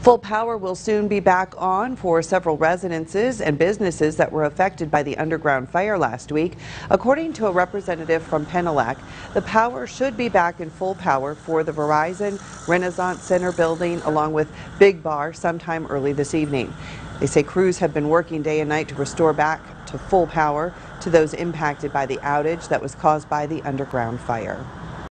Full power will soon be back on for several residences and businesses that were affected by the underground fire last week. According to a representative from Penelec, the power should be back in full power for the Verizon Renaissance Center building along with Big Bar sometime early this evening. They say crews have been working day and night to restore back to full power to those impacted by the outage that was caused by the underground fire.